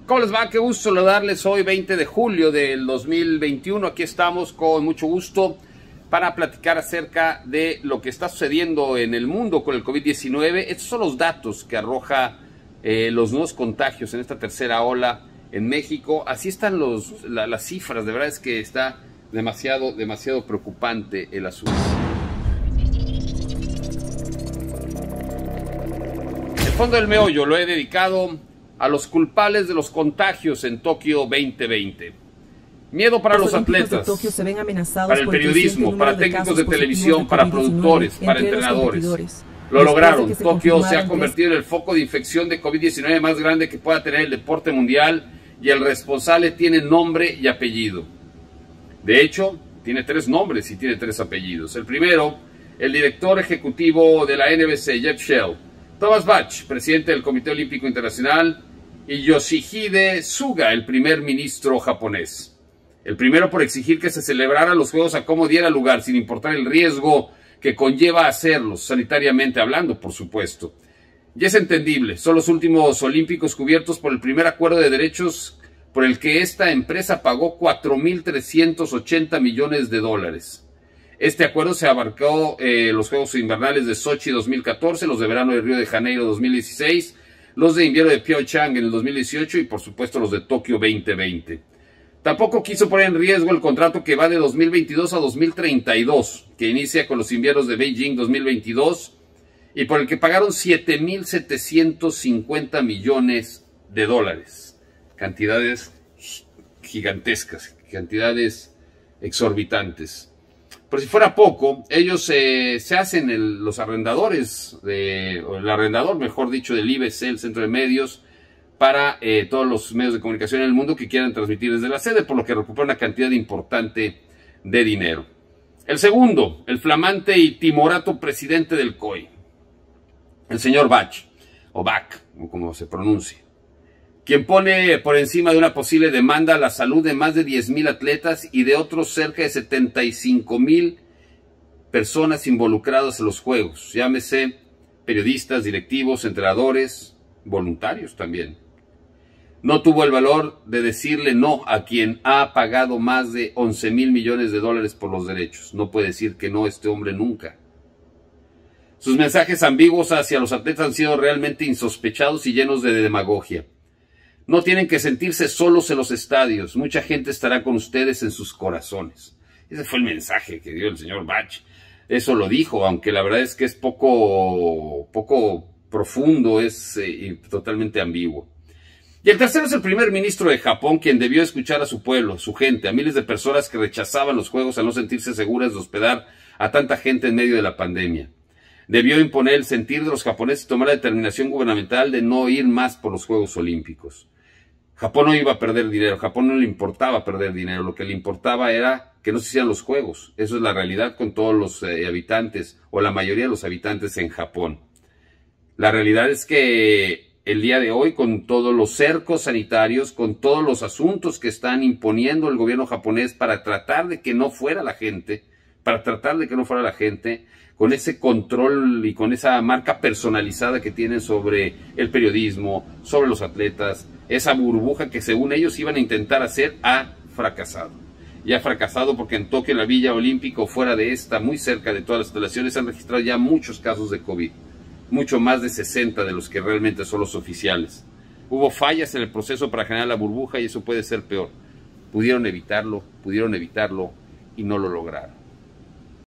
¿Cómo les va? Qué gusto saludarles hoy 20 de julio del 2021. Aquí estamos con mucho gusto para platicar acerca de lo que está sucediendo en el mundo con el COVID-19. Estos son los datos que arroja los nuevos contagios en esta tercera ola en México. Así están las cifras. De verdad es que está demasiado preocupante el asunto. El fondo del meollo lo he dedicado a los culpables de los contagios en Tokio 2020. Miedo para los atletas, para el periodismo, para técnicos de televisión, para productores, para entrenadores. Lo lograron. Tokio se ha convertido en el foco de infección de COVID-19 más grande que pueda tener el deporte mundial y el responsable tiene nombre y apellido. De hecho, tiene 3 nombres y tiene 3 apellidos. El primero, el director ejecutivo de la NBC, Jeff Shell. Thomas Bach, presidente del Comité Olímpico Internacional, y Yoshihide Suga, el primer ministro japonés. El primero por exigir que se celebraran los Juegos a como diera lugar, sin importar el riesgo que conlleva hacerlos, sanitariamente hablando, por supuesto. Y es entendible, son los últimos olímpicos cubiertos por el primer acuerdo de derechos por el que esta empresa pagó $4.380 millones. Este acuerdo se abarcó los Juegos Invernales de Sochi 2014, los de verano de Río de Janeiro 2016, los de invierno de Pyeongchang en el 2018 y por supuesto los de Tokio 2020. Tampoco quiso poner en riesgo el contrato que va de 2022 a 2032, que inicia con los inviernos de Beijing 2022 y por el que pagaron $7.750 millones. Cantidades gigantescas, cantidades exorbitantes. Por si fuera poco, ellos se hacen los arrendadores, o el arrendador, mejor dicho, del IBC, el Centro de Medios, para todos los medios de comunicación en el mundo que quieran transmitir desde la sede, por lo que recupera una cantidad importante de dinero. El segundo, el flamante y timorato presidente del COI, el señor Bach, o Bach, o como se pronuncie, quien pone por encima de una posible demanda la salud de más de 10,000 atletas y de otros cerca de 75,000 personas involucradas en los Juegos, llámese periodistas, directivos, entrenadores, voluntarios también. No tuvo el valor de decirle no a quien ha pagado más de $11,000 millones por los derechos. No puede decir que no este hombre nunca. Sus mensajes ambiguos hacia los atletas han sido realmente insospechados y llenos de demagogia. No tienen que sentirse solos en los estadios. Mucha gente estará con ustedes en sus corazones. Ese fue el mensaje que dio el señor Bach. Eso lo dijo, aunque la verdad es que es poco profundo, es totalmente ambiguo. Y el tercero es el primer ministro de Japón, quien debió escuchar a su pueblo, su gente, a miles de personas que rechazaban los Juegos al no sentirse seguras de hospedar a tanta gente en medio de la pandemia. Debió imponer el sentir de los japoneses y tomar la determinación gubernamental de no ir más por los Juegos Olímpicos. Japón no iba a perder dinero, Japón no le importaba perder dinero, lo que le importaba era que no se hicieran los Juegos. Eso es la realidad con todos los habitantes, o la mayoría de los habitantes en Japón. La realidad es que el día de hoy, con todos los cercos sanitarios, con todos los asuntos que están imponiendo el gobierno japonés para tratar de que no fuera la gente, con ese control y con esa marca personalizada que tienen sobre el periodismo, sobre los atletas, esa burbuja que según ellos iban a intentar hacer, ha fracasado. Y ha fracasado porque en Tokio, en la Villa Olímpica, fuera de esta, muy cerca de todas las instalaciones, se han registrado ya muchos casos de COVID. Mucho más de 60 de los que realmente son los oficiales. Hubo fallas en el proceso para generar la burbuja y eso puede ser peor. Pudieron evitarlo y no lo lograron.